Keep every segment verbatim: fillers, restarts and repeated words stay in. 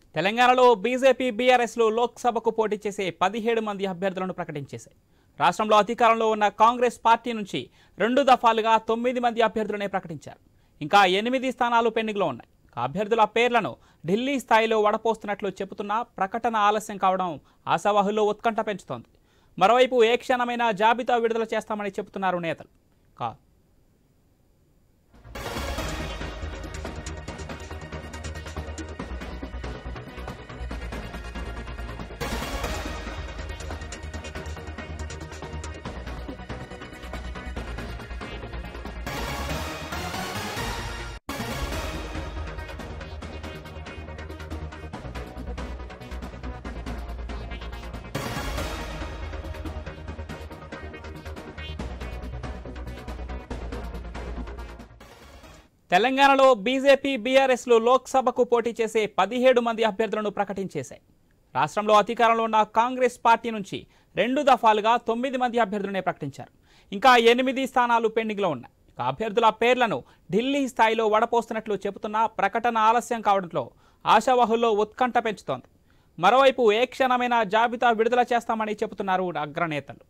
తెలంగాణలో బీజేపీ బీఆర్ఎస్లు లోక్సభకు పోటీ చేసే పదిహేడు మంది అభ్యర్థులను ప్రకటించేశాయి. రాష్ట్రంలో అధికారంలో ఉన్న కాంగ్రెస్ పార్టీ నుంచి రెండు దఫాలుగా తొమ్మిది మంది అభ్యర్థులనే ప్రకటించారు. ఇంకా ఎనిమిది స్థానాలు పెండింగ్లో ఉన్నాయి. అభ్యర్థుల పేర్లను ఢిల్లీ స్థాయిలో వడపోస్తున్నట్లు చెబుతున్నా ప్రకటన ఆలస్యం కావడం ఆశావాహుల్లో ఉత్కంఠ పెంచుతోంది. మరోవైపు ఏ క్షణమైనా జాబితా విడుదల చేస్తామని చెబుతున్నారు నేతలు. కా తెలంగాణలో బీజేపీ బీఆర్ఎస్లు లోక్సభకు పోటీ చేసే పదిహేడు మంది అభ్యర్థులను ప్రకటించేశాయి. రాష్ట్రంలో అధికారంలో ఉన్న కాంగ్రెస్ పార్టీ నుంచి రెండు దఫాలుగా తొమ్మిది మంది అభ్యర్థులనే ప్రకటించారు. ఇంకా ఎనిమిది స్థానాలు పెండింగ్లో ఉన్నాయి. అభ్యర్థుల పేర్లను ఢిల్లీ స్థాయిలో వడపోస్తున్నట్లు చెబుతున్నా ప్రకటన ఆలస్యం కావడంతో ఆశావాహుల్లో ఉత్కంఠ పెంచుతోంది. మరోవైపు ఏ క్షణమైనా జాబితా విడుదల చేస్తామని చెబుతున్నారు అగ్రనేతలు.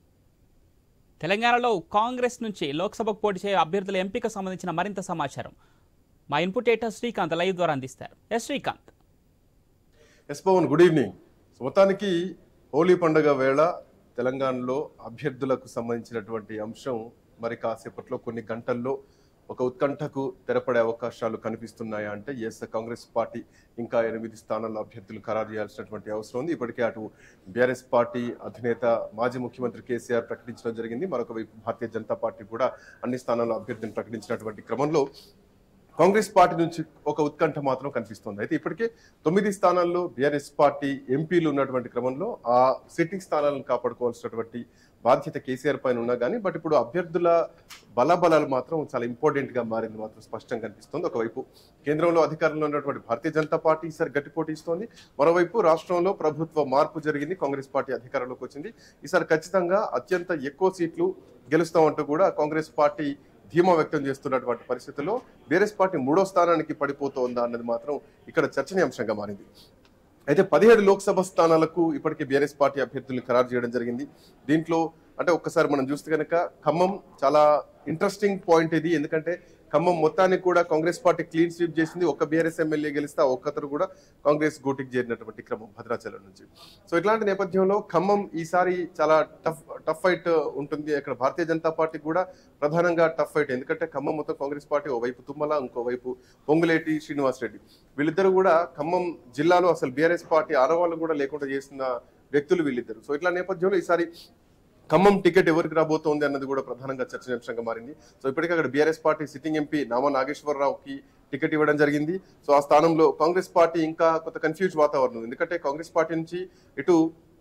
తెలంగాణలో కాంగ్రెస్ నుంచి లోక్సభకు పోటీ చేసే అభ్యర్థుల ఎంపిక సంబంధించిన మరింత సమాచారం మా ఇన్పుట్ ఎడిటర్ శ్రీకాంత్ లైవ్ ద్వారా అందిస్తారు. S Srikanth. S Pavan, good evening. మొత్తానికి హోలీ పండుగ వేళ తెలంగాణలో అభ్యర్థులకు సంబంధించినటువంటి అంశం మరి కాసేపట్లో కొన్ని గంటల్లో ఒక ఉత్కంఠకు తెరపడే అవకాశాలు కనిపిస్తున్నాయా అంటే ఎస్, కాంగ్రెస్ పార్టీ ఇంకా ఎనిమిది స్థానాల్లో అభ్యర్థులు ఖరారు చేయాల్సినటువంటి అవసరం ఉంది. ఇప్పటికే అటు బీఆర్ఎస్ పార్టీ అధినేత మాజీ ముఖ్యమంత్రి కేసీఆర్ ప్రకటించడం జరిగింది. మరొక వైపు భారతీయ జనతా పార్టీ కూడా అన్ని స్థానాల్లో అభ్యర్థిని ప్రకటించినటువంటి క్రమంలో కాంగ్రెస్ పార్టీ నుంచి ఒక ఉత్కంఠ మాత్రం కనిపిస్తుంది. అయితే ఇప్పటికే తొమ్మిది స్థానాల్లో బీఆర్ఎస్ పార్టీ ఎంపీలు ఉన్నటువంటి క్రమంలో ఆ సిట్టింగ్ స్థానాలను కాపాడుకోవాల్సినటువంటి బాధ్యత కేసీఆర్ పైన ఉన్నా కానీ బట్ ఇప్పుడు అభ్యర్థుల బలబలాలు మాత్రం చాలా ఇంపార్టెంట్ గా మారింది మాత్రం స్పష్టంగా కనిపిస్తుంది. ఒకవైపు కేంద్రంలో అధికారంలో ఉన్నటువంటి భారతీయ జనతా పార్టీ ఈసారి గట్టి పోటీ ఇస్తోంది. మరోవైపు రాష్ట్రంలో ప్రభుత్వ మార్పు జరిగింది, కాంగ్రెస్ పార్టీ అధికారంలోకి వచ్చింది. ఈసారి ఖచ్చితంగా అత్యంత ఎక్కువ సీట్లు గెలుస్తామంటూ కూడా కాంగ్రెస్ పార్టీ ధీమా వ్యక్తం చేస్తున్నటువంటి పరిస్థితుల్లో బీఆర్ఎస్ పార్టీ మూడో స్థానానికి పడిపోతుందా అన్నది మాత్రం ఇక్కడ చర్చనీయాంశంగా మారింది. అయితే పదిహేడు లోక్సభ స్థానాలకు ఇప్పటికే బీఆర్ఎస్ పార్టీ అభ్యర్థులను ఖరారు చేయడం జరిగింది. దీంట్లో అంటే ఒక్కసారి మనం చూస్తే కనుక ఖమ్మం చాలా ఇంట్రెస్టింగ్ పాయింట్ ఇది. ఎందుకంటే ఖమ్మం మొత్తానికి కూడా కాంగ్రెస్ పార్టీ క్లీన్ స్వీప్ చేసింది. ఒక్క బీఆర్ఎస్ ఎమ్మెల్యే గెలిస్తే ఒక్కతరు కూడా కాంగ్రెస్ గూటికి చేరినటువంటి క్రమం భద్రాచలం నుంచి. సో ఇట్లాంటి నేపథ్యంలో ఖమ్మం ఈసారి చాలా టఫ్ టఫ్ ఫైట్ ఉంటుంది. అక్కడ భారతీయ జనతా పార్టీ కూడా ప్రధానంగా టఫ్ ఫైట్. ఎందుకంటే ఖమ్మం మొత్తం కాంగ్రెస్ పార్టీ ఓవైపు తుమ్మల, ఇంకోవైపు పొంగులేటి శ్రీనివాస్ రెడ్డి, వీళ్ళిద్దరు కూడా ఖమ్మం జిల్లాలో అసలు బీఆర్ఎస్ పార్టీ ఆనవాళ్ళు కూడా లేకుండా చేసిన వ్యక్తులు వీళ్ళిద్దరు. సో ఇట్లా నేపథ్యంలో ఈసారి ఖమ్మం టికెట్ ఎవరికి రాబోతోంది అన్నది కూడా ప్రధానంగా చర్చనీయాంశంగా మారింది. సో ఇప్పటికే అక్కడ BRS party sitting MP Nama నాగేశ్వరరావుకి టికెట్ ఇవ్వడం జరిగింది. సో ఆ స్థానంలో కాంగ్రెస్ పార్టీ ఇంకా కొంత కన్ఫ్యూజ్ వాతావరణం. ఎందుకంటే కాంగ్రెస్ పార్టీ నుంచి ఇటు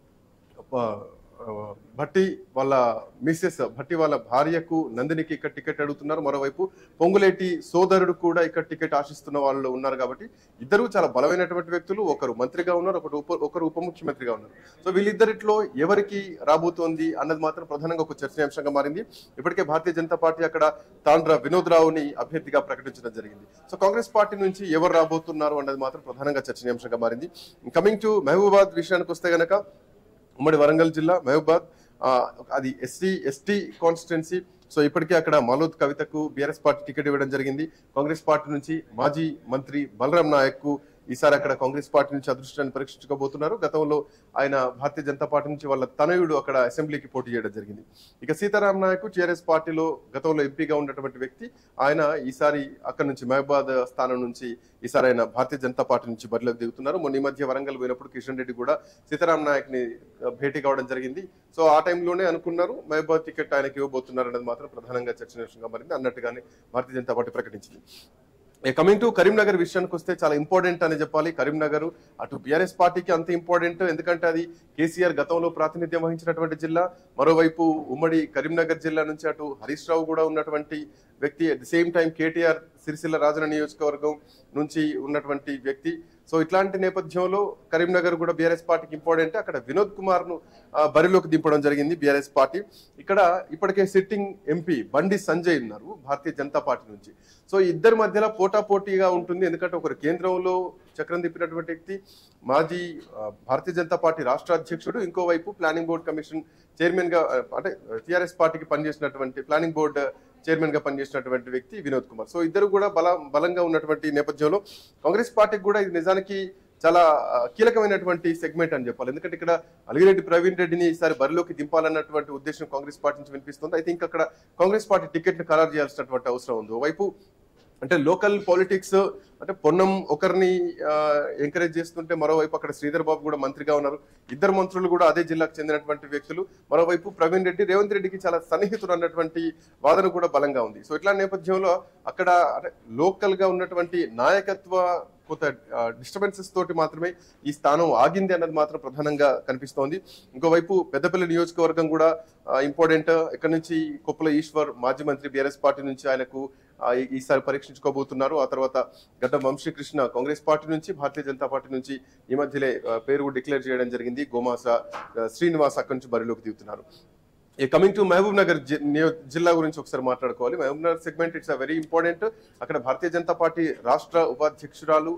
భట్టి వాళ్ళ మిస్సెస్ భట్టి వాళ్ళ భార్యకు నందినికి ఇక్కడ టికెట్ అడుగుతున్నారు. మరోవైపు పొంగులేటి సోదరుడు కూడా ఇక్కడ టికెట్ ఆశిస్తున్న వాళ్ళు ఉన్నారు. కాబట్టి ఇద్దరు చాలా బలమైనటువంటి వ్యక్తులు. ఒకరు మంత్రిగా ఉన్నారు, ఒకరు ఉప ఒకరు ఉప ముఖ్యమంత్రిగా ఉన్నారు. సో వీళ్ళిద్దరిట్లో ఎవరికి రాబోతోంది అన్నది మాత్రం ప్రధానంగా ఒక చర్చనీయాంశంగా మారింది. ఇప్పటికే భారతీయ జనతా పార్టీ అక్కడ తాండ్ర వినోద్ రావుని అభ్యర్థిగా ప్రకటించడం జరిగింది. సో కాంగ్రెస్ పార్టీ నుంచి ఎవరు రాబోతున్నారు అన్నది మాత్రం ప్రధానంగా చర్చనీయాంశంగా మారింది. కమింగ్ టు మహబూబాబాద్ విషయానికి వస్తే గనక ఉమ్మడి వరంగల్ జిల్లా మహబూబాద్ అది ఎస్సీ ఎస్టీ కాన్స్టిట్యున్సీ. సో ఇప్పటికే అక్కడ మాలోద్ కవితకు బీఆర్ఎస్ పార్టీ టికెట్ ఇవ్వడం జరిగింది. కాంగ్రెస్ పార్టీ నుంచి మాజీ మంత్రి బలరాం నాయక్ కు ఈసారి అక్కడ కాంగ్రెస్ పార్టీ నుంచి అదృష్టాన్ని పరీక్షించుకోబోతున్నారు. గతంలో ఆయన భారతీయ జనతా పార్టీ నుంచి వాళ్ళ తనయుడు అక్కడ అసెంబ్లీకి పోటీ చేయడం జరిగింది. ఇక సీతారాం నాయక్ టీఆర్ఎస్ పార్టీలో గతంలో ఎంపీగా ఉన్నటువంటి వ్యక్తి, ఆయన ఈసారి అక్కడ నుంచి మహబూబాద్ స్థానం నుంచి ఈసారి ఆయన భారతీయ జనతా పార్టీ నుంచి బరిలోకి దిగుతున్నారు. మొన్న ఈ మధ్య వరంగల్ పోయినప్పుడు కిషన్ రెడ్డి కూడా సీతారాం నాయక్ ని భేటీ కావడం జరిగింది. సో ఆ టైంలోనే అనుకున్నారు మహబూబాద్ టికెట్ ఆయనకి ఇవ్వబోతున్నారు అనేది మాత్రం ప్రధానంగా చర్చనీయాంశంగా మారింది. అన్నట్టుగానే భారతీయ జనతా పార్టీ ప్రకటించింది. కమింగ్ టు కరీంనగర్ విషయానికి వస్తే చాలా ఇంపార్టెంట్ అని చెప్పాలి. కరీంనగర్ అటు బీఆర్ఎస్ పార్టీకి అంత ఇంపార్టెంట్, ఎందుకంటే అది కేసీఆర్ గతంలో ప్రాతినిధ్యం వహించినటువంటి జిల్లా. మరోవైపు ఉమ్మడి కరీంనగర్ జిల్లా నుంచి అటు హరీష్ రావు కూడా ఉన్నటువంటి వ్యక్తి, at the same time KTR Sircilla Rajanna నియోజకవర్గం నుంచి ఉన్నటువంటి వ్యక్తి. సో ఇట్లాంటి నేపథ్యంలో కరీంనగర్ కూడా బీఆర్ఎస్ పార్టీకి ఇంపార్టెంట్. అక్కడ వినోద్ కుమార్ ను బరిలోకి దింపడం జరిగింది బీఆర్ఎస్ పార్టీ. ఇక్కడ ఇప్పటికే సిట్టింగ్ ఎంపీ బండి సంజయ్ ఉన్నారు భారతీయ జనతా పార్టీ నుంచి. సో ఇద్దరి మధ్యలో పోటాపోటీగా ఉంటుంది. ఎందుకంటే ఒకరు కేంద్రంలో చక్రం తిప్పినటువంటి వ్యక్తి, మాజీ భారతీయ జనతా పార్టీ రాష్ట్ర అధ్యక్షుడు, ఇంకోవైపు ప్లానింగ్ బోర్డు కమిషన్ చైర్మన్ గా అంటే టీఆర్ఎస్ పార్టీకి పనిచేసినటువంటి ప్లానింగ్ బోర్డు చైర్మన్ గా పనిచేసినటువంటి వ్యక్తి వినోద్ కుమార్. సో ఇద్దరు కూడా బల బలంగా ఉన్నటువంటి నేపథ్యంలో కాంగ్రెస్ పార్టీకి కూడా ఇది నిజానికి చాలా కీలకమైనటువంటి సెగ్మెంట్ అని చెప్పాలి. ఎందుకంటే ఇక్కడ అలిగిరెడ్డి ప్రవీణ్ రెడ్డిని ఈసారి బరిలోకి దింపాలన్నటువంటి ఉద్దేశం కాంగ్రెస్ పార్టీ నుంచి వినిపిస్తుంది. అయితే ఇంకా అక్కడ కాంగ్రెస్ పార్టీ టికెట్ ను ఖరారు చేయాల్సినటువంటి అవసరం ఉంది. ఓవైపు అంటే లోకల్ పాలిటిక్స్ అంటే పొన్నం ఒకరిని ఎంకరేజ్ చేస్తుంటే మరోవైపు అక్కడ శ్రీధర్ బాబు కూడా మంత్రిగా ఉన్నారు. ఇద్దరు మంత్రులు కూడా అదే జిల్లాకు చెందినటువంటి వ్యక్తులు. మరోవైపు ప్రవీణ్ రెడ్డి రేవంత్ రెడ్డికి చాలా సన్నిహితుడు అన్నటువంటి వాదన కూడా బలంగా ఉంది. సో ఇట్లా నేపథ్యంలో అక్కడ లోకల్ గా ఉన్నటువంటి నాయకత్వ కొంత డిస్టర్బెన్సెస్ తోటి మాత్రమే ఈ స్థానం ఆగింది అన్నది మాత్రం ప్రధానంగా కనిపిస్తోంది. ఇంకోవైపు పెద్దపల్లి నియోజకవర్గం కూడా ఇంపార్టెంట్. ఇక్కడ నుంచి కొప్పుల ఈశ్వర్ మాజీ మంత్రి బీఆర్ఎస్ పార్టీ నుంచి ఆయనకు ఈసారి పరీక్షించుకోబోతున్నారు. ఆ తర్వాత గడ్డం వంశీకృష్ణ కాంగ్రెస్ పార్టీ నుంచి, భారతీయ జనతా పార్టీ నుంచి ఈ మధ్యలే పేరు డిక్లేర్ చేయడం జరిగింది. గోమాస శ్రీనివాస్ అక్కడి నుంచి బరిలోకి దిగుతున్నారు. ఈ కమింగ్ టు మహబూబ్ నగర్ జిల్లా గురించి ఒకసారి మాట్లాడుకోవాలి. Mahabubnagar segment it's a very important. అక్కడ భారతీయ జనతా పార్టీ రాష్ట్ర ఉపాధ్యక్షురాలు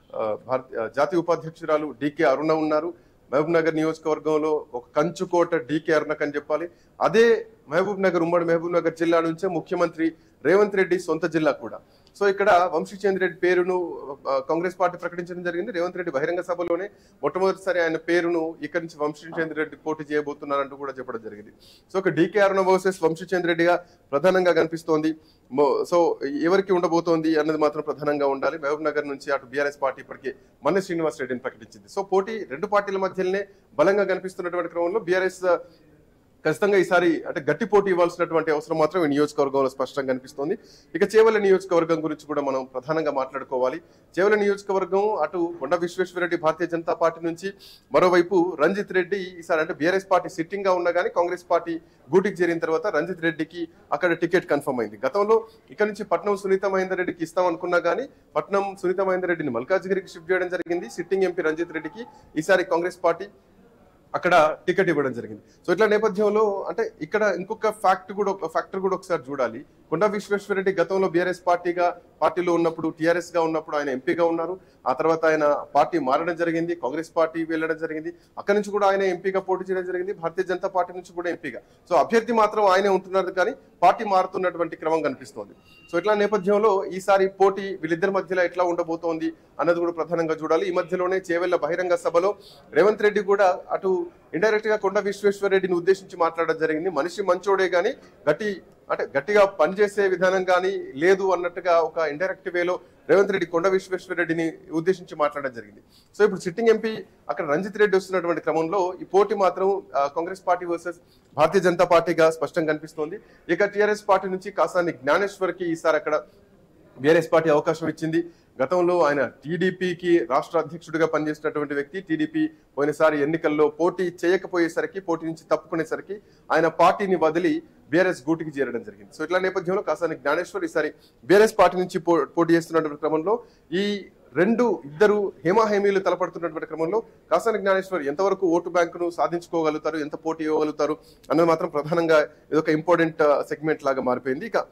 జాతీయ ఉపాధ్యక్షురాలు డికే అరుణ ఉన్నారు. మహబూబ్ నగర్ నియోజకవర్గంలో ఒక కంచుకోట డికే అరుణక్ అని చెప్పాలి. అదే మహబూబ్ నగర్ ఉమ్మడి మహబూబ్ నగర్ జిల్లా నుంచే ముఖ్యమంత్రి రేవంత్ రెడ్డి సొంత జిల్లా కూడా. సో ఇక్కడ వంశీచంద్ర రెడ్డి పేరును కాంగ్రెస్ పార్టీ ప్రకటించడం జరిగింది. రేవంత్ రెడ్డి బహిరంగ సభలోనే మొట్టమొదటిసారి ఆయన పేరును ఇక్కడి నుంచి వంశీచంద్ర రెడ్డి పోటీ చేయబోతున్నారంటూ కూడా చెప్పడం జరిగింది. సో ఒక డీకే అరుణ వర్సెస్ వంశీచంద్ర రెడ్డిగా ప్రధానంగా కనిపిస్తోంది. సో ఎవరికి ఉండబోతోంది అన్నది మాత్రం ప్రధానంగా ఉండాలి. మహబూబ్ నగర్ నుంచి అటు బీఆర్ఎస్ పార్టీ ఇప్పటికే మన్నె శ్రీనివాస్ రెడ్డిని ప్రకటించింది. సో పోటీ రెండు పార్టీల మధ్యలోనే బలంగా కనిపిస్తున్నటువంటి క్రమంలో బీఆర్ఎస్ ఖచ్చితంగా ఈసారి అంటే గట్టి పోటీ ఇవ్వాల్సినటువంటి అవసరం మాత్రం ఈ నియోజకవర్గంలో స్పష్టంగా కనిపిస్తోంది. ఇక చేవెళ్ల నియోజకవర్గం గురించి కూడా మనం ప్రధానంగా మాట్లాడుకోవాలి. చేవెళ్ల నియోజకవర్గం అటు కొండ విశ్వేశ్వరరెడ్డి భారతీయ జనతా పార్టీ నుంచి, మరోవైపు రంజిత్ రెడ్డి ఈసారి అంటే బీఆర్ఎస్ పార్టీ సిట్టింగ్ గా ఉన్నా కానీ కాంగ్రెస్ పార్టీ గూటికి చేరిన తర్వాత రంజిత్ రెడ్డికి అక్కడ టికెట్ కన్ఫర్మ్ అయింది. గతంలో ఇక్కడ నుంచి పట్నం సునీత మహేందర్ రెడ్డికి ఇస్తాం అనుకున్నా కానీ పట్నం సునీత మహేందర్ రెడ్డిని మల్కాజ్గిరికి షిఫ్ట్ చేయడం జరిగింది. సిట్టింగ్ ఎంపీ రంజిత్ రెడ్డికి ఈసారి కాంగ్రెస్ పార్టీ అక్కడ టికెట్ ఇవ్వడం జరిగింది. సో ఇట్లా నేపథ్యంలో అంటే ఇక్కడ ఇంకొక ఫ్యాక్ట్ కూడా ఒక ఫ్యాక్టర్ కూడా ఒకసారి చూడాలి. కొండా విశ్వేశ్వరరెడ్డి గతంలో బీఆర్ఎస్ పార్టీగా పార్టీలో ఉన్నప్పుడు టీఆర్ఎస్ గా ఉన్నప్పుడు ఆయన ఎంపీగా ఉన్నారు. ఆ తర్వాత ఆయన పార్టీ మారడం జరిగింది, కాంగ్రెస్ పార్టీ వెళ్ళడం జరిగింది. అక్కడి నుంచి కూడా ఆయన ఎంపీగా పోటీ చేయడం జరిగింది, భారతీయ జనతా పార్టీ నుంచి కూడా ఎంపీగా. సో అభ్యర్థి మాత్రం ఆయనే ఉంటున్నారు కానీ పార్టీ మారుతున్నటువంటి క్రమం కనిపిస్తోంది. సో ఇట్లా నేపథ్యంలో ఈసారి పోటీ వీళ్ళిద్దరి మధ్యలో ఎట్లా ఉండబోతోంది అన్నది కూడా ప్రధానంగా చూడాలి. ఈ మధ్యలోనే చేవెళ్ల బహిరంగ సభలో రేవంత్ రెడ్డి కూడా అటు ఇండైరెక్ట్ గా కొండ విశ్వేశ్వర రెడ్డిని ఉద్దేశించి మాట్లాడడం జరిగింది. మనిషి మంచోడే గాని గట్టి అంటే గట్టిగా పనిచేసే విధానం కానీ లేదు అన్నట్టుగా ఒక ఇండైరెక్ట్ వేలో రేవంత్ రెడ్డి కొండ విశ్వేశ్వర రెడ్డిని ఉద్దేశించి మాట్లాడడం జరిగింది. సో ఇప్పుడు సిట్టింగ్ ఎంపీ అక్కడ రంజిత్ రెడ్డి వస్తున్నటువంటి క్రమంలో ఈ పోటీ మాత్రం కాంగ్రెస్ పార్టీ వర్సెస్ భారతీయ జనతా పార్టీగా స్పష్టంగా కనిపిస్తోంది. ఇక టీఆర్ఎస్ పార్టీ నుంచి కాసాని జ్ఞానేశ్వర్ కి ఈసారి అక్కడ బీఆర్ఎస్ పార్టీ అవకాశం ఇచ్చింది. గతంలో ఆయన టీడీపీకి రాష్ట్ర అధ్యక్షుడిగా పనిచేసినటువంటి వ్యక్తి. టీడీపీ పోయినసారి ఎన్నికల్లో పోటీ చేయకపోయేసరికి, పోటీ నుంచి తప్పుకునేసరికి ఆయన పార్టీని వదిలి బీఆర్ఎస్ గూటికి చేరడం జరిగింది. సో ఇట్లా నేపథ్యంలో కాసాని జ్ఞానేశ్వర్ ఈసారి బీఆర్ఎస్ పార్టీ నుంచి పోటీ చేస్తున్నటువంటి క్రమంలో ఈ రెండు ఇద్దరు హేమాహేమీలు తలపడుతున్నటువంటి క్రమంలో కాసాని జ్ఞానేశ్వర్ ఎంతవరకు ఓటు బ్యాంకును సాధించుకోగలుగుతారు, ఎంత పోటీ ఇవ్వగలుగుతారు అన్నది మాత్రం ప్రధానంగా ఇదొక ఇంపార్టెంట్ సెగ్మెంట్ లాగా మారిపోయింది. ఇక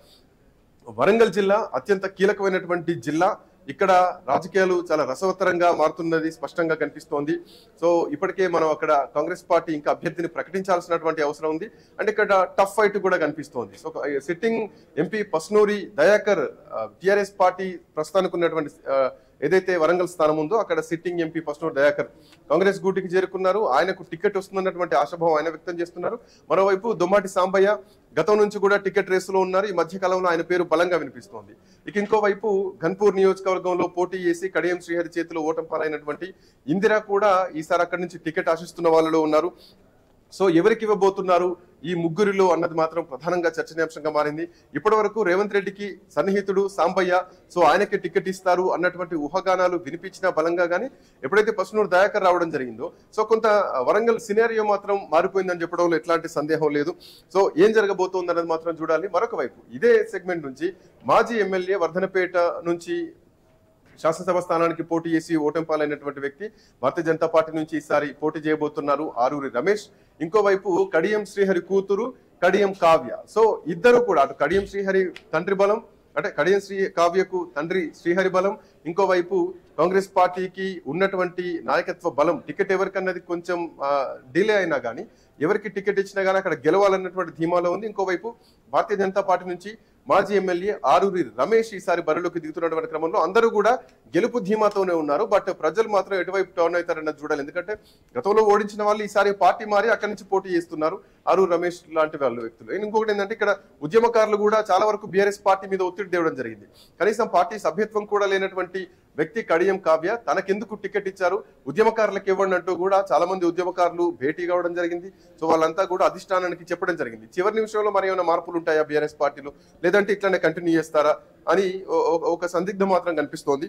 వరంగల్ జిల్లా అత్యంత కీలకమైనటువంటి జిల్లా. ఇక్కడ రాజకీయాలు చాలా రసవత్తరంగా మారుతున్నది స్పష్టంగా కనిపిస్తోంది. సో ఇప్పటికే మనం అక్కడ కాంగ్రెస్ పార్టీ ఇంకా అభ్యర్థిని ప్రకటించాల్సినటువంటి అవసరం ఉంది. అంటే ఇక్కడ టఫ్ ఫైట్ కూడా కనిపిస్తోంది. So sitting MP Pasnoori Dayakar TRS party ప్రస్తుతానికి ఉన్నటువంటి ఏదైతే వరంగల్ స్థానం ఉందో అక్కడ సిట్టింగ్ ఎంపీ పస్నూరి దయాకర్ కాంగ్రెస్ గూటికి చేరుకున్నారు. ఆయనకు టికెట్ వస్తుందన్నటువంటి ఆశాభావం ఆయన వ్యక్తం చేస్తున్నారు. మరోవైపు దొమ్మాటి సాంబయ్య గతం నుంచి కూడా టికెట్ రేసులో ఉన్నారు. ఈ మధ్య కాలంలో ఆయన పేరు బలంగా వినిపిస్తోంది. ఇక ఇంకోవైపు ఘన్పూర్ నియోజకవర్గంలో పోటీ చేసి కడియం శ్రీహరి చేతిలో ఓటమి పాలైనటువంటి ఇందిరా కూడా ఈసారి అక్కడి నుంచి టికెట్ ఆశిస్తున్న వాళ్ళలో ఉన్నారు. సో ఎవరికి ఇవ్వబోతున్నారు ఈ ముగ్గురిలో అన్నది మాత్రం ప్రధానంగా చర్చనీయాంశంగా మారింది. ఇప్పటి వరకు రేవంత్ రెడ్డికి సన్నిహితుడు సాంబయ్య, సో ఆయనకి టికెట్ ఇస్తారు అన్నటువంటి ఊహాగానాలు వినిపించిన బలంగా కానీ ఎప్పుడైతే పసునూరు దయాకర్ రావడం జరిగిందో సో కొంత వరంగల్ సినారియో మాత్రం మారిపోయిందని చెప్పడంలో ఎట్లాంటి సందేహం లేదు. సో ఏం జరగబోతోంది అన్నది మాత్రం చూడాలి. మరొక వైపు ఇదే సెగ్మెంట్ నుంచి మాజీ ఎమ్మెల్యే వర్ధనపేట నుంచి శాసనసభ స్థానానికి పోటీ చేసి ఓటమి పాలైనటువంటి వ్యక్తి భారతీయ జనతా పార్టీ నుంచి ఈసారి పోటీ చేయబోతున్నారు ఆరూరి రమేష్. ఇంకోవైపు కడియం శ్రీహరి కూతురు కడియం కావ్య. సో ఇద్దరు కూడా అటు కడియం శ్రీహరి తండ్రి బలం అంటే కడియం శ్రీ కావ్యకు తండ్రి శ్రీహరి బలం, ఇంకోవైపు కాంగ్రెస్ పార్టీకి ఉన్నటువంటి నాయకత్వ బలం. టికెట్ ఎవరికన్నది కొంచెం డిలే అయినా కానీ ఎవరికి టికెట్ ఇచ్చినా కానీ అక్కడ గెలవాలన్నటువంటి ధీమాలో ఉంది. ఇంకోవైపు భారతీయ జనతా పార్టీ నుంచి మాజీ ఎమ్మెల్యే ఆరూరి రమేష్ ఈసారి బరిలోకి దిగుతున్నటువంటి క్రమంలో అందరూ కూడా గెలుపు ధీమాతోనే ఉన్నారు. బట్ ప్రజలు మాత్రం ఎటువైపు టర్న్ అవుతారన్నది చూడాలి. ఎందుకంటే గతంలో ఓడించిన వాళ్ళు ఈసారి పార్టీ మారి అక్కడి నుంచి పోటీ చేస్తున్నారు ఆరూరి రమేష్ లాంటి వాళ్ళు వ్యక్తులు. ఇంకొకటి ఏంటంటే ఇక్కడ ఉద్యమకారులు కూడా చాలా వరకు బీఆర్ఎస్ పార్టీ మీద ఒత్తిడి తేవడం జరిగింది. కనీసం పార్టీ సభ్యత్వం కూడా లేనటువంటి వ్యక్తి కడియం కావ్య తనకెందుకు టికెట్ ఇచ్చారు, ఉద్యమకారులకు ఇవ్వండి అంటూ కూడా చాలా మంది ఉద్యమకారులు భేటీ కావడం జరిగింది. సో వాళ్ళంతా కూడా అధిష్టానానికి చెప్పడం జరిగింది. చివరి నిమిషంలో మరి ఏమైనా మార్పులు ఉంటాయా బీఆర్ఎస్ పార్టీలో, లేదంటే ఇట్లానే కంటిన్యూ చేస్తారా అని ఒక సందిగ్ధం మాత్రం కనిపిస్తోంది.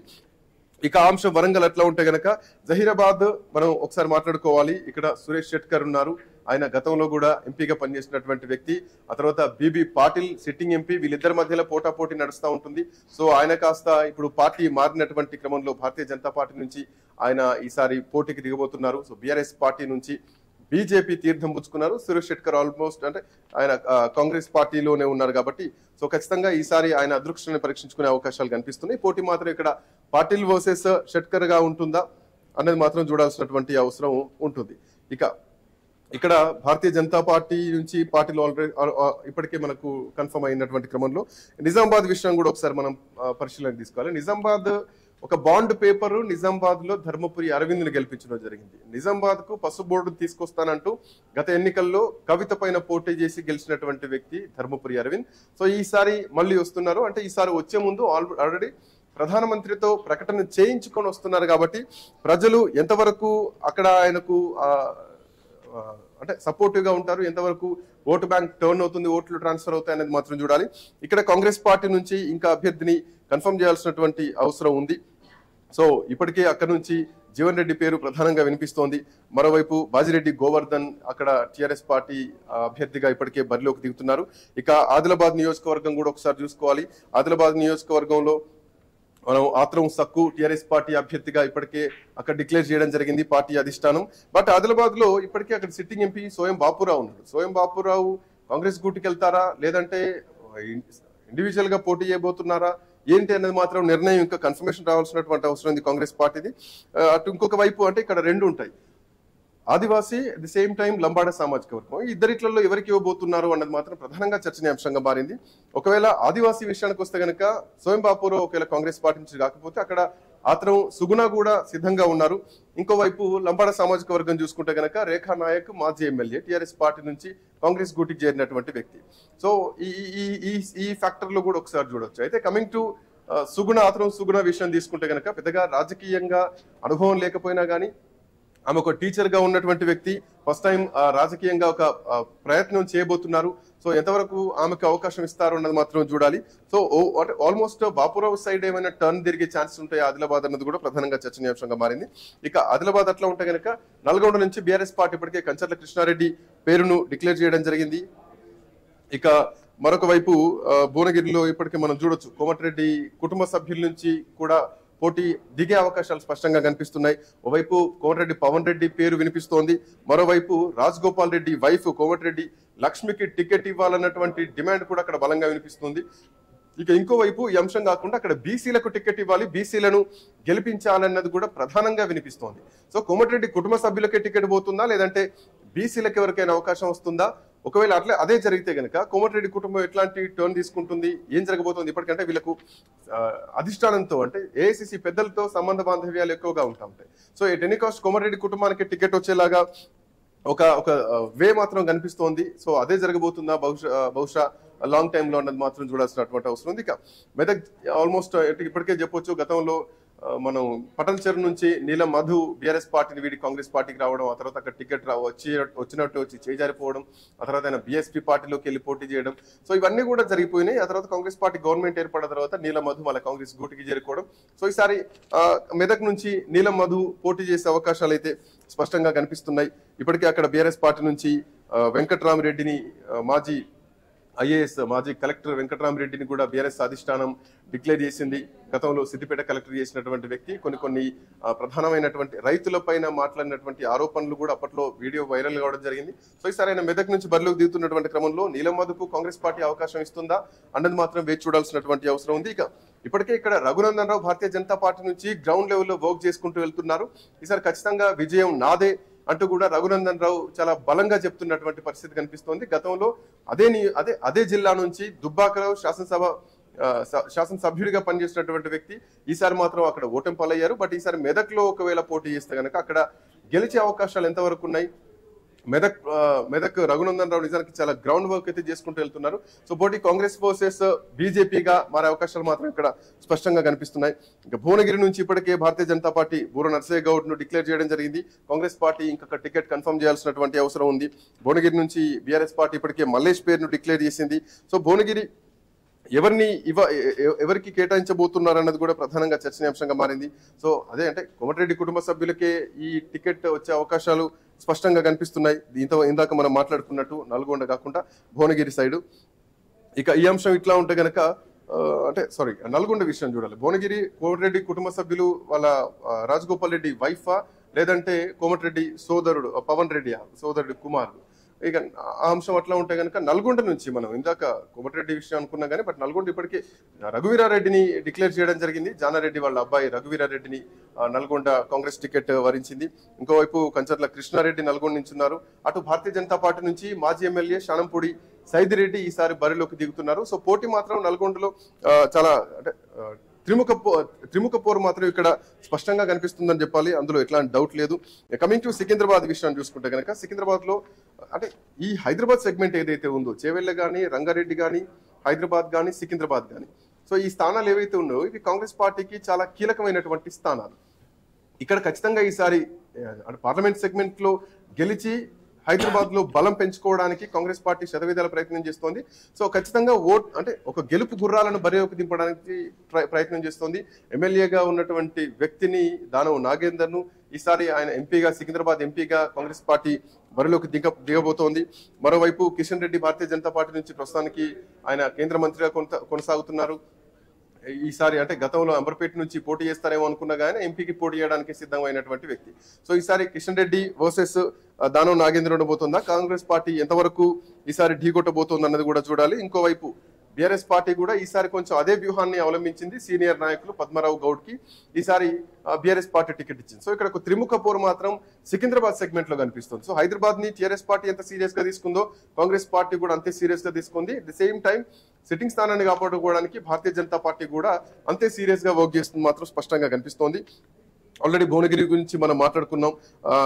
ఇక అంశం వరంగల్ ఎట్లా ఉంటే గనక జహీరాబాద్ మనం ఒకసారి మాట్లాడుకోవాలి. ఇక్కడ సురేష్ షెట్కర్ ఉన్నారు, ఆయన గతంలో కూడా ఎంపీగా పనిచేసినటువంటి వ్యక్తి. ఆ తర్వాత బీబీ పాటిల్ సిట్టింగ్ ఎంపీ, వీళ్ళిద్దరి మధ్యలో పోటాపోటీ నడుస్తూ ఉంటుంది. సో ఆయన కాస్త ఇప్పుడు పార్టీ మారినటువంటి క్రమంలో భారతీయ జనతా పార్టీ నుంచి ఆయన ఈసారి పోటీకి దిగబోతున్నారు. సో బీఆర్ఎస్ పార్టీ నుంచి బీజేపీ తీర్థం పుచ్చుకున్నారు. సురేష్ షెట్కర్ ఆల్మోస్ట్ అంటే ఆయన కాంగ్రెస్ పార్టీలోనే ఉన్నారు కాబట్టి సో ఖచ్చితంగా ఈసారి ఆయన అదృష్టాన్ని పరీక్షించుకునే అవకాశాలు కనిపిస్తున్నాయి. పోటీ మాత్రం ఇక్కడ పాటిల్ వర్సెస్ షెట్కర్ గా ఉంటుందా అనేది మాత్రం చూడాల్సినటువంటి అవసరం ఉంటుంది. ఇక ఇక్కడ భారతీయ జనతా పార్టీ నుంచి పార్టీలో ఆల్రెడీ ఇప్పటికే మనకు కన్ఫర్మ్ అయినటువంటి క్రమంలో నిజామాబాద్ విషయం కూడా ఒకసారి మనం పరిశీలన తీసుకోవాలి. నిజామాబాద్ ఒక బాండ్ పేపర్ నిజామాబాద్ లో ధర్మపురి అరవింద్ ని గెలిపించడం జరిగింది. నిజామాబాద్ కు పసుపు బోర్డు తీసుకొస్తానంటూ గత ఎన్నికల్లో కవిత పైన పోటీ చేసి గెలిచినటువంటి వ్యక్తి ధర్మపురి అరవింద్. సో ఈసారి మళ్ళీ వస్తున్నారు. అంటే ఈసారి వచ్చే ముందు ఆల్రెడీ ప్రధానమంత్రితో ప్రకటన చేయించుకొని వస్తున్నారు కాబట్టి ప్రజలు ఎంతవరకు అక్కడ ఆయనకు అంటే సపోర్టివ్ గా ఉంటారు, ఎంతవరకు ఓటు బ్యాంక్ టర్న్ అవుతుంది, ఓట్లు ట్రాన్స్ఫర్ అవుతాయి అనేది మాత్రం చూడాలి. ఇక్కడ కాంగ్రెస్ పార్టీ నుంచి ఇంకా అభ్యర్థిని కన్ఫర్మ్ చేయాల్సినటువంటి అవసరం ఉంది. సో ఇప్పటికే అక్కడ నుంచి జీవన్ రెడ్డి పేరు ప్రధానంగా వినిపిస్తోంది. మరోవైపు బాజిరెడ్డి గోవర్ధన్ అక్కడ టిఆర్ఎస్ పార్టీ అభ్యర్థిగా ఇప్పటికే బరిలోకి దిగుతున్నారు. ఇక ఆదిలాబాద్ నియోజకవర్గం కూడా ఒకసారి చూసుకోవాలి. ఆదిలాబాద్ నియోజకవర్గంలో మనం ఆత్రం సక్కు టిఆర్ఎస్ పార్టీ అభ్యర్థిగా ఇప్పటికే అక్కడ డిక్లేర్ చేయడం జరిగింది పార్టీ అధిష్టానం. బట్ ఆదిలాబాద్ లో ఇప్పటికే అక్కడ సిట్టింగ్ ఎంపీ సోయం బాపురావు ఉన్నాడు. సోయం బాపురావు కాంగ్రెస్ గూటికి వెళ్తారా లేదంటే ఇండివిజువల్ గా పోటీ చేయబోతున్నారా ఏంటి అనేది మాత్రం నిర్ణయం ఇంకా కన్ఫర్మేషన్ రావాల్సినటువంటి అవసరం ఉంది కాంగ్రెస్ పార్టీది. అటు ఇంకొక వైపు అంటే ఇక్కడ రెండు ఉంటాయి, Adivasi at the same time Lambada సామాజిక వర్గం. ఈ ఇద్దరిట్లలో ఎవరికి ఇవ్వబోతున్నారు అన్నది మాత్రం ప్రధానంగా చర్చనీయాంశంగా మారింది. ఒకవేళ ఆదివాసీ విషయానికి వస్తే గనక సోయం బాపురావు ఒకవేళ కాంగ్రెస్ పార్టీ నుంచి కాకపోతే అక్కడ ఆత్రం సుగుణ కూడా సిద్ధంగా ఉన్నారు. ఇంకోవైపు లంబాడ సామాజిక వర్గం చూసుకుంటే గనక రేఖా నాయక్ మాజీ ఎమ్మెల్యే టిఆర్ఎస్ పార్టీ నుంచి కాంగ్రెస్ గూటికి చేరినటువంటి వ్యక్తి. సో ఈ ఈ ఈ ఫ్యాక్టర్ లో కూడా ఒకసారి చూడొచ్చు. అయితే కమింగ్ టు సుగుణ ఆత్రం సుగుణ విషయం తీసుకుంటే గనక పెద్దగా రాజకీయంగా అనుభవం లేకపోయినా కానీ ఆమె ఒక టీచర్ గా ఉన్నటువంటి వ్యక్తి, ఫస్ట్ టైం రాజకీయంగా ఒక ప్రయత్నం చేయబోతున్నారు. సో ఎంతవరకు ఆమెకు అవకాశం ఇస్తారు అన్నది మాత్రం చూడాలి. సో ఆల్మోస్ట్ బాపురావు సైడ్ ఏమైనా టర్న్ తిరిగే ఛాన్సెస్ ఉంటాయి ఆదిలాబాద్ అన్నది కూడా ప్రధానంగా చర్చనీయాంశంగా మారింది. ఇక ఆదిలాబాద్ అట్లా ఉంటే కనుక నల్గొండ నుంచి బీఆర్ఎస్ పార్టీ ఇప్పటికే కంచర్ల కృష్ణారెడ్డి పేరును డిక్లేర్ చేయడం జరిగింది. ఇక మరొక వైపు భువనగిరిలో ఇప్పటికే మనం చూడొచ్చు కోమటిరెడ్డి కుటుంబ సభ్యుల నుంచి కూడా పోటీ దిగే అవకాశాలు స్పష్టంగా కనిపిస్తున్నాయి. ఓవైపు కోమటిరెడ్డి పవన్ రెడ్డి పేరు వినిపిస్తోంది, మరోవైపు రాజగోపాల్ రెడ్డి వైఫ్ కోమటిరెడ్డి లక్ష్మికి టికెట్ ఇవ్వాలన్నటువంటి డిమాండ్ కూడా అక్కడ బలంగా వినిపిస్తుంది. ఇక ఇంకోవైపు ఈ అంశం కాకుండా అక్కడ బీసీలకు టికెట్ ఇవ్వాలి, బీసీలను గెలిపించాలన్నది కూడా ప్రధానంగా వినిపిస్తోంది. సో కోమటిరెడ్డి కుటుంబ సభ్యులకే టికెట్ పోతుందా లేదంటే బీసీలకు ఎవరికైనా అవకాశం వస్తుందా? ఒకవేళ అట్లా అదే జరిగితే గనక కోమటిరెడ్డి కుటుంబం ఎట్లాంటి టర్న్ తీసుకుంటుంది, ఏం జరగబోతుంది? ఇప్పటికంటే వీళ్ళకు అధిష్టానంతో అంటే ఏఐసిసి పెద్దలతో సంబంధ బాంధవ్యాలు ఎక్కువగా ఉంటా ఉంటాయి. So at any cost Komatireddy కుటుంబానికి టికెట్ వచ్చేలాగా ఒక ఒక వే మాత్రం కనిపిస్తోంది. సో అదే జరగబోతుందా బహుశా బహుశా లాంగ్ టైమ్ లో అన్నది మాత్రం చూడాల్సినటువంటి అవసరం ఉంది. ఇక మెదక్ ఆల్మోస్ట్ ఇప్పటికే చెప్పొచ్చు, గతంలో మనం పటల్ చెరు నుంచి నీలం మధు బీఆర్ఎస్ పార్టీని వీడి కాంగ్రెస్ పార్టీకి రావడం, ఆ తర్వాత అక్కడ టికెట్ రా వచ్చి వచ్చినట్టు వచ్చి చేజారిపోవడం, ఆ తర్వాత ఆయన బీఎస్పీ పార్టీలోకి వెళ్ళి పోటీ చేయడం. సో ఇవన్నీ కూడా జరిగిపోయినాయి. ఆ తర్వాత కాంగ్రెస్ పార్టీ గవర్నమెంట్ ఏర్పడిన తర్వాత నీలం మధు మళ్ళీ కాంగ్రెస్ గూటికి చేరుకోవడం. సో ఈసారి మెదక్ నుంచి నీలం మధు పోటీ చేసే అవకాశాలు అయితే స్పష్టంగా కనిపిస్తున్నాయి. ఇప్పటికే అక్కడ బీఆర్ఎస్ పార్టీ నుంచి వెంకట్రామరెడ్డిని మాజీ ఐఏఎస్ మాజీ కలెక్టర్ వెంకటరామరెడ్డిని కూడా బీఆర్ఎస్ అధిష్టానం డిక్లేర్ చేసింది. గతంలో సిద్దిపేట కలెక్టర్ చేసినటువంటి వ్యక్తి కొన్ని కొన్ని ప్రధానమైనటువంటి రైతుల పైన మాట్లాడినటువంటి ఆరోపణలు కూడా అప్పట్లో వీడియో వైరల్ కావడం జరిగింది. సో ఈసారి ఆయన మెదక్ నుంచి బరిలోకి దిగుతున్నటువంటి క్రమంలో నీలం మధుకు కాంగ్రెస్ పార్టీ అవకాశం ఇస్తుందా అన్నది మాత్రం వేచి చూడాల్సినటువంటి అవసరం ఉంది. ఇక ఇప్పటికే ఇక్కడ రఘునందన్ రావు భారతీయ జనతా పార్టీ నుంచి గ్రౌండ్ లెవెల్లో వర్క్ చేసుకుంటూ వెళ్తున్నారు. ఈసారి ఖచ్చితంగా విజయం నాదే అంటూ కూడా రఘునందన్ రావు చాలా బలంగా చెప్తున్నటువంటి పరిస్థితి కనిపిస్తోంది. గతంలో అదే అదే అదే జిల్లా నుంచి దుబ్బాకరావు శాసనసభ శాసనసభ్యుడిగా పనిచేసినటువంటి వ్యక్తి ఈసారి మాత్రం అక్కడ ఓటమి పాలయ్యారు. బట్ ఈసారి మెదక్ లో ఒకవేళ పోటీ చేస్తే కనుక అక్కడ గెలిచే అవకాశాలు ఎంతవరకు ఉన్నాయి? మెదక్ మెదక్ రఘునందన్ రావు నిజానికి చాలా గ్రౌండ్ వర్క్ అయితే చేసుకుంటూ వెళ్తున్నారు. సో పోటీ కాంగ్రెస్ వర్సెస్ బీజేపీగా మారే అవకాశాలు మాత్రం ఇక్కడ స్పష్టంగా కనిపిస్తున్నాయి. ఇక భువనగిరి నుంచి ఇప్పటికే భారతీయ జనతా పార్టీ బూర నర్సయ్య గౌడ్ ను డిక్లేర్ చేయడం జరిగింది. కాంగ్రెస్ పార్టీ ఇంకొక టికెట్ కన్ఫర్మ్ చేయాల్సినటువంటి అవసరం ఉంది. భువనగిరి నుంచి బీఆర్ఎస్ పార్టీ ఇప్పటికే మల్లేష్ పేరును డిక్లేర్ చేసింది. సో భువనగిరి ఎవరిని ఇవ ఎవరికి కేటాయించబోతున్నారు అన్నది కూడా ప్రధానంగా చర్చనీయాంశంగా మారింది. సో అదే అంటే కోమటిరెడ్డి కుటుంబ సభ్యులకే ఈ టికెట్ వచ్చే అవకాశాలు స్పష్టంగా కనిపిస్తున్నాయి. దీంతో ఇందాక మనం మాట్లాడుకున్నట్టు నల్గొండ కాకుండా భువనగిరి సైడు. ఇక ఈ అంశం ఇట్లా ఉంటే గనక అంటే సారీ నల్గొండ విషయం చూడాలి. భువనగిరి కోమటిరెడ్డి కుటుంబ సభ్యులు వాళ్ళ రాజగోపాల్ రెడ్డి వైఫా లేదంటే కోమటిరెడ్డి సోదరుడు పవన్ రెడ్డి సోదరుడు కుమారుడు. ఇక ఆ అంశం అట్లా ఉంటే కనుక నల్గొండ నుంచి మనం ఇందాక కోమటిరెడ్డి విషయం అనుకున్నాం కానీ బట్ నల్గొండ ఇప్పటికే రఘువీరారెడ్డిని డిక్లేర్ చేయడం జరిగింది. జానారెడ్డి వాళ్ళ అబ్బాయి రఘువీరారెడ్డిని నల్గొండ కాంగ్రెస్ టికెట్ వరించింది. ఇంకోవైపు కంచర్ల కృష్ణారెడ్డి నల్గొండ నుంచి ఉన్నారు. అటు భారతీయ జనతా పార్టీ నుంచి మాజీ ఎమ్మెల్యే శానంపూడి సైదిరెడ్డి ఈసారి బరిలోకి దిగుతున్నారు. సో పోటీ మాత్రం నల్గొండలో చాలా అంటే త్రిముఖ త్రిముఖ పోరు మాత్రం ఇక్కడ స్పష్టంగా కనిపిస్తుందని చెప్పాలి. అందులో ఎట్లాంటి డౌట్ లేదు. కమింగ్ టు సికింద్రాబాద్ విషయాన్ని చూసుకుంటే కనుక సికింద్రాబాద్ లో అంటే ఈ హైదరాబాద్ సెగ్మెంట్ ఏదైతే ఉందో చేవెళ్ళ కానీ రంగారెడ్డి కానీ హైదరాబాద్ కానీ సికింద్రాబాద్ కానీ సో ఈ స్థానాలు ఏవైతే ఉన్నాయో ఇవి కాంగ్రెస్ పార్టీకి చాలా కీలకమైనటువంటి స్థానాలు. ఇక్కడ ఖచ్చితంగా ఈసారి పార్లమెంట్ సెగ్మెంట్ లో గెలిచి హైదరాబాద్ లో బలం పెంచుకోవడానికి కాంగ్రెస్ పార్టీ శతవిధాల ప్రయత్నం చేస్తోంది. సో ఖచ్చితంగా ఓట్ అంటే ఒక గెలుపు గుర్రాలను బరిలోకి దింపడానికి ప్రయత్నం చేస్తోంది. ఎమ్మెల్యేగా ఉన్నటువంటి వ్యక్తిని దానవ్ నాగేందర్ ను ఈసారి ఆయన ఎంపీగా సికింద్రాబాద్ ఎంపీగా కాంగ్రెస్ పార్టీ బరిలోకి దిగ దిగబోతోంది. మరోవైపు కిషన్ రెడ్డి భారతీయ జనతా పార్టీ నుంచి ప్రస్తుతానికి ఆయన కేంద్ర మంత్రిగా కొనసాగుతున్నారు. ఈసారి అంటే గతంలో అంబర్పేట నుంచి పోటీ చేస్తారేమో అనుకున్నా కానీ ఎంపీకి పోటీ చేయడానికి సిద్ధమైనటువంటి వ్యక్తి. సో ఈసారి కిషన్ రెడ్డి వర్సెస్ దానవ్ నాగేంద్ర ఉండబోతుందా? కాంగ్రెస్ పార్టీ ఎంతవరకు ఈసారి ఢీకొట్టబోతోంది అన్నది కూడా చూడాలి. ఇంకోవైపు బీఆర్ఎస్ పార్టీ కూడా ఈసారి కొంచెం అదే వ్యూహాన్ని అవలంబించింది. సీనియర్ నాయకులు పద్మరావు గౌడ్ కి ఈసారి బీఆర్ఎస్ పార్టీ టికెట్ ఇచ్చింది. సో ఇక్కడ ఒక త్రిముఖ పోరు మాత్రం సికింద్రాబాద్ సెగ్మెంట్ లో కనిపిస్తుంది. సో హైదరాబాద్ ని టీఆర్ఎస్ పార్టీ ఎంత సీరియస్ గా తీసుకుందో కాంగ్రెస్ పార్టీ కూడా అంతే సీరియస్ గా తీసుకుంది. At the same time sitting స్థానాన్ని కాపాడుకోవడానికి భారతీయ జనతా పార్టీ కూడా అంతే సీరియస్ గా వర్క్ చేస్తుంది మాత్రం స్పష్టంగా కనిపిస్తోంది. ఆల్రెడీ భువనగిరి గురించి మనం మాట్లాడుకున్నాం.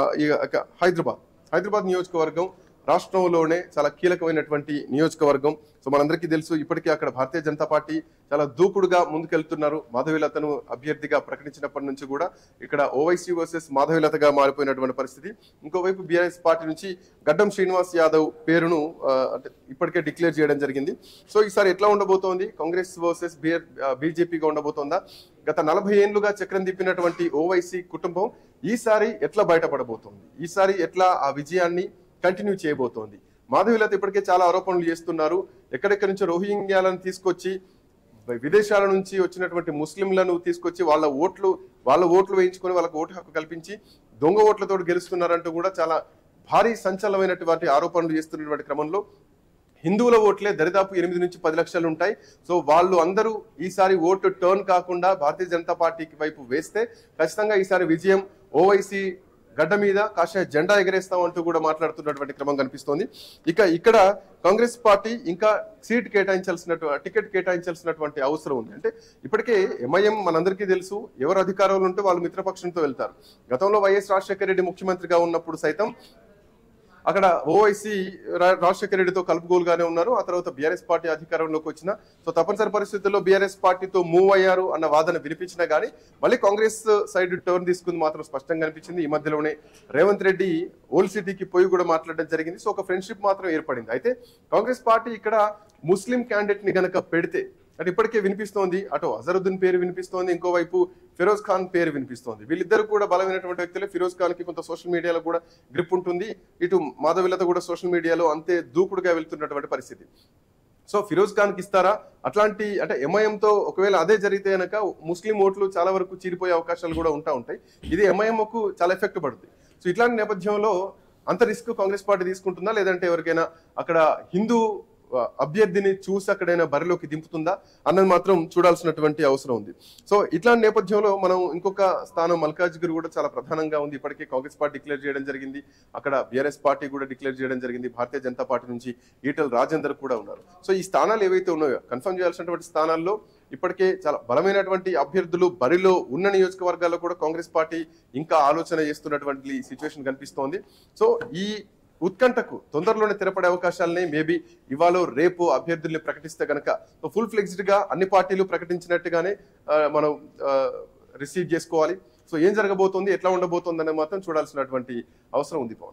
హైదరాబాద్ హైదరాబాద్ నియోజకవర్గం రాష్ట్రంలోనే చాలా కీలకమైనటువంటి నియోజకవర్గం. సో మనందరికీ తెలుసు ఇప్పటికే అక్కడ భారతీయ జనతా పార్టీ చాలా దూకుడుగా ముందుకెళ్తున్నారు. మాధవీలతను అభ్యర్థిగా ప్రకటించినప్పటి నుంచి కూడా ఇక్కడ ఓవైసీ వర్సెస్ మాధవీలతగా మారిపోయినటువంటి పరిస్థితి. ఇంకోవైపు బీఆర్ఎస్ పార్టీ నుంచి గడ్డం శ్రీనివాస్ యాదవ్ పేరును అంటే ఇప్పటికే డిక్లేర్ చేయడం జరిగింది. సో ఈసారి ఎట్లా ఉండబోతోంది? కాంగ్రెస్ వర్సెస్ బీజేపీగా ఉండబోతోందా? గత నలభై ఏళ్లుగా చక్రం తిప్పినటువంటి ఓవైసీ కుటుంబం ఈసారి ఎట్లా బయటపడబోతోంది? ఈసారి ఎట్లా ఆ విజయాన్ని కంటిన్యూ చేయబోతోంది? మాధవీలత ఇప్పటికే చాలా ఆరోపణలు చేస్తున్నారు. ఎక్కడెక్కడి నుంచో రోహింగ్యాలను తీసుకొచ్చి విదేశాల నుంచి వచ్చినటువంటి ముస్లింలను తీసుకొచ్చి వాళ్ళ ఓట్లు వాళ్ళ ఓట్లు వేయించుకొని వాళ్ళకు ఓటు హక్కు కల్పించి దొంగ ఓట్లతో గెలుస్తున్నారంటూ కూడా చాలా భారీ సంచలనమైనటువంటి ఆరోపణలు చేస్తున్నటువంటి క్రమంలో హిందువుల ఓట్లే దరిదాపు ఎనిమిది నుంచి పది లక్షలు ఉంటాయి. సో వాళ్ళు అందరూ ఈసారి ఓటు టర్న్ కాకుండా భారతీయ జనతా పార్టీకి వైపు వేస్తే ఖచ్చితంగా ఈసారి విజయం ఓవైసీ గడ్డ మీద కాషాయ జెండా ఎగరేస్తామంటూ కూడా మాట్లాడుతున్నటువంటి క్రమం కనిపిస్తోంది. ఇక ఇక్కడ కాంగ్రెస్ పార్టీ ఇంకా సీట్ కేటాయించాల్సినట్టు టికెట్ కేటాయించాల్సినటువంటి అవసరం ఉంది. అంటే ఇప్పటికే ఎంఐఎం మనందరికీ తెలుసు ఎవరు అధికారంలో ఉంటే వాళ్ళు మిత్రపక్షంతో వెళ్తారు. గతంలో వైఎస్ రాజశేఖర రెడ్డి ముఖ్యమంత్రిగా ఉన్నప్పుడు సైతం అక్కడ ఓవైసీ రాజశేఖర రెడ్డితో కలుపుగోలుగానే ఉన్నారు. ఆ తర్వాత బీఆర్ఎస్ పార్టీ అధికారంలోకి వచ్చిన సో తప్పనిసరి పరిస్థితుల్లో బీఆర్ఎస్ పార్టీతో మూవ్ అయ్యారు అన్న వాదన వినిపించినా కానీ మళ్ళీ కాంగ్రెస్ సైడ్ టర్న్ తీసుకుంది మాత్రం స్పష్టంగా కనిపించింది. ఈ మధ్యలోనే రేవంత్ రెడ్డి ఓల్డ్ సిటీకి పోయి కూడా మాట్లాడడం జరిగింది. సో ఒక ఫ్రెండ్షిప్ మాత్రం ఏర్పడింది. అయితే కాంగ్రెస్ పార్టీ ఇక్కడ ముస్లిం క్యాండిడేట్ ని గనక పెడితే అంటే ఇప్పటికే వినిపిస్తోంది అటు అజరుద్దీన్ పేరు వినిపిస్తోంది, ఇంకోవైపు ఫిరోజ్ ఖాన్ పేరు వినిపిస్తోంది. వీళ్ళిద్దరు కూడా బలమైనటువంటి వ్యక్తులే. ఫిరోజ్ ఖాన్ కి కొంత సోషల్ మీడియాలో కూడా గ్రిప్ ఉంటుంది. ఇటు మాధవీలత కూడా సోషల్ మీడియాలో అంతే దూకుడుగా వెళ్తున్నటువంటి పరిస్థితి. సో ఫిరోజ్ ఖాన్కి ఇస్తారా? అట్లాంటి అంటే ఎంఐఎంతో ఒకవేళ అదే జరిగితే కనుక ముస్లిం ఓట్లు చాలా వరకు చీరిపోయే అవకాశాలు కూడా ఉంటా ఉంటాయి. ఇది ఎంఐఎంకు చాలా ఎఫెక్ట్ పడుతుంది. సో ఇట్లాంటి నేపథ్యంలో అంత రిస్క్ కాంగ్రెస్ పార్టీ తీసుకుంటుందా, లేదంటే ఎవరికైనా అక్కడ హిందూ అభ్యర్థిని చూసి అక్కడైనా బరిలోకి దింపుతుందా అన్నది మాత్రం చూడాల్సినటువంటి అవసరం ఉంది. సో ఇట్లాంటి నేపథ్యంలో మనం ఇంకొక స్థానం మల్కాజ్గిరి కూడా చాలా ప్రధానంగా ఉంది. ఇప్పటికే కాంగ్రెస్ పార్టీ డిక్లేర్ చేయడం జరిగింది, అక్కడ బీఆర్ఎస్ పార్టీ కూడా డిక్లేర్ చేయడం జరిగింది, భారతీయ జనతా పార్టీ నుంచి ఈటల రాజేందర్ కూడా ఉన్నారు. సో ఈ స్థానాలు ఏవైతే ఉన్నాయో కన్ఫర్మ్ చేయాల్సినటువంటి స్థానాల్లో ఇప్పటికే చాలా బలమైనటువంటి అభ్యర్థులు బరిలో ఉన్న నియోజకవర్గాల్లో కూడా కాంగ్రెస్ పార్టీ ఇంకా ఆలోచన చేస్తున్నటువంటి సిచ్యువేషన్ కనిపిస్తోంది. సో ఈ ఉత్కంఠకు తొందరలోనే తెరపడే అవకాశాలని మేబీ ఇవాళ రేపు అభ్యర్థుల్ని ప్రకటిస్తే కనుక ఫుల్ ఫ్లెక్స్డ్ గా అన్ని పార్టీలు ప్రకటించినట్టుగానే మనం రిసీవ్ చేసుకోవాలి. సో ఏం జరగబోతోంది, ఎట్లా ఉండబోతోంది అనేది మాత్రం చూడాల్సినటువంటి అవసరం ఉంది.